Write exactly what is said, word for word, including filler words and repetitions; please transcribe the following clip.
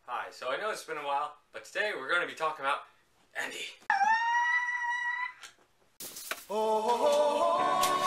Hi, so I know it's been a while, but today we're going to be talking about Andy. Oh, oh, oh, oh.